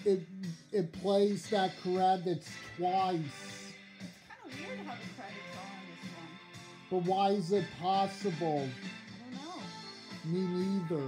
it it plays that credits twice. It's kind of weird how the credits are on this one. But why is it possible? I don't know. Me neither.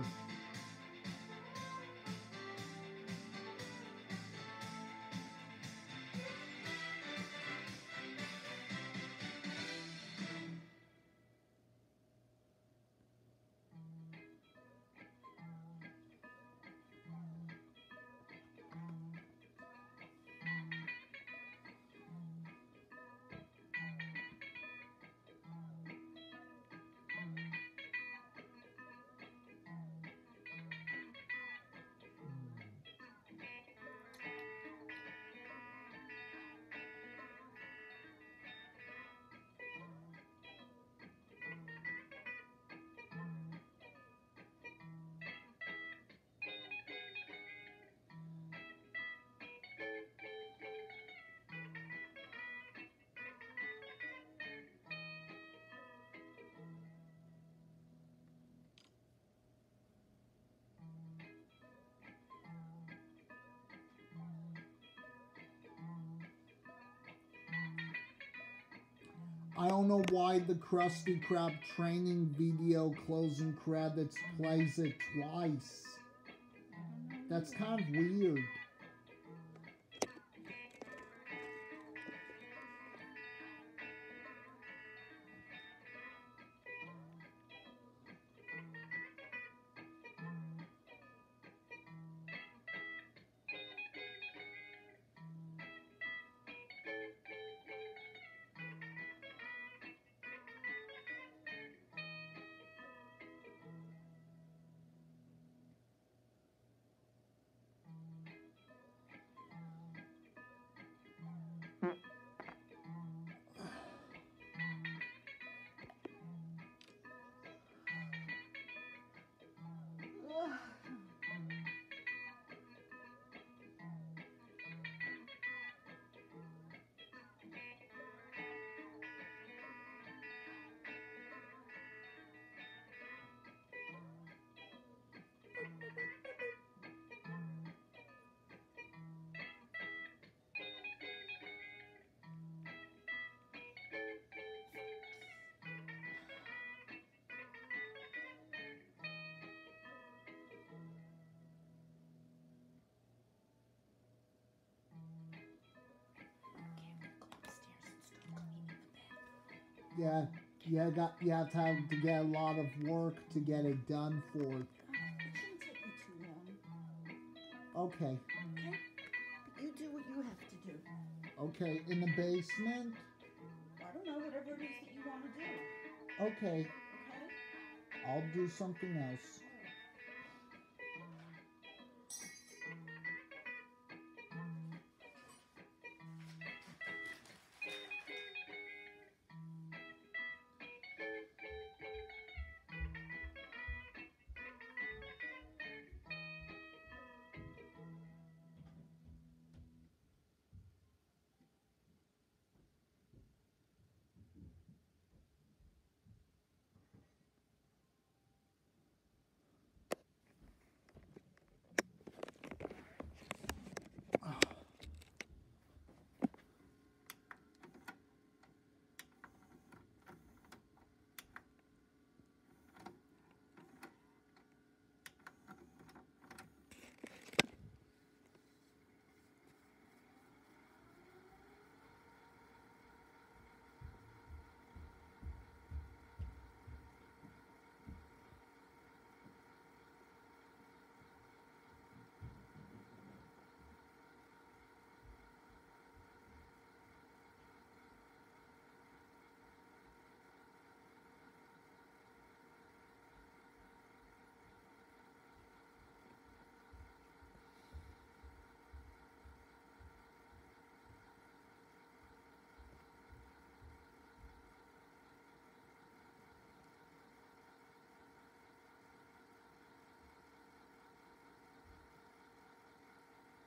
I don't know why the Krusty Krab training video closing credits plays it twice. That's kind of weird. Yeah, you have to get a lot of work to get it done for. It shouldn't take you too long. Okay. Okay? But you do what you have to do. Okay, in the basement? I don't know, whatever it is that you want to do. Okay. Okay? I'll do something else.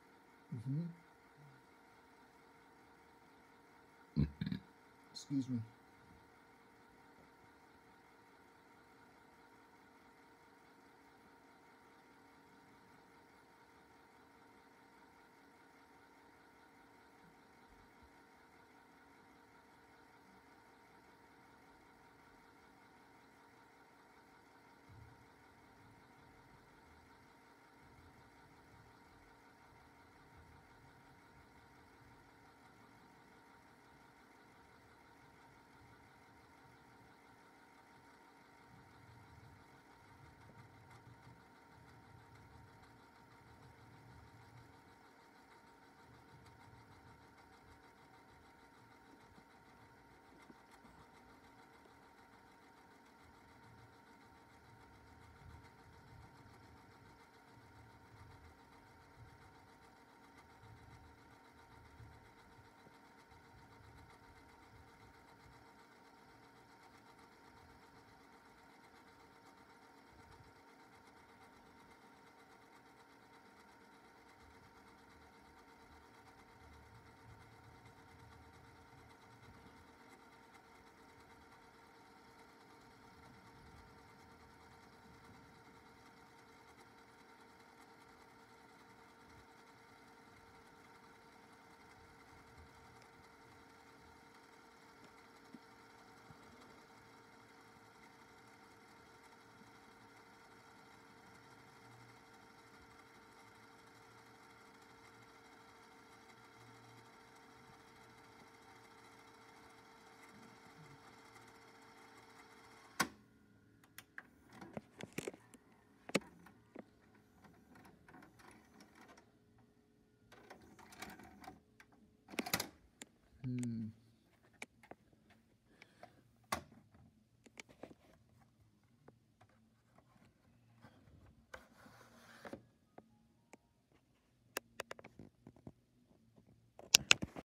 Excuse me.